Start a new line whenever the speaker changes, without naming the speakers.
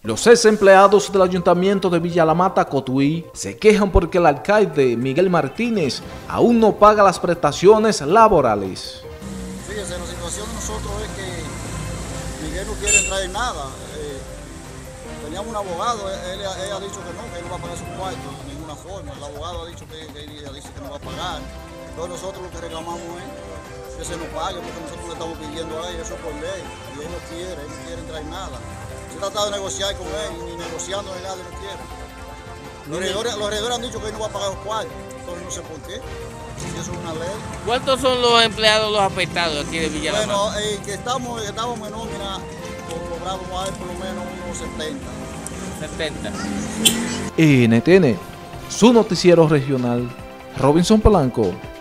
Los ex empleados del Ayuntamiento de Villa La Mata, Cotuí, se quejan porque el alcalde Miguel Martínez aún no paga las prestaciones laborales.
Fíjense, la situación de nosotros es que Miguel no quiere entrar en nada. Teníamos un abogado, él ha dicho que no va a pagar sus cuartos de ninguna forma. El abogado ha dicho que ella dice que no va a pagar. Entonces nosotros lo que reclamamos es que se nos pague, porque nosotros le estamos pidiendo a él, eso por ley, y él no quiere entrar en nada. Se ha tratado de negociar con él, ni negociando ni nada, él no quiere. Los regidores han dicho que él no va a pagar los cuartos, entonces no sé por qué, si eso es una ley.
¿Cuántos son los empleados, los afectados aquí de Villa La Mata?
Bueno, que estamos en nómina, cobramos a él por lo menos unos 70.
70.
NTN, su noticiero regional, Robinson Polanco.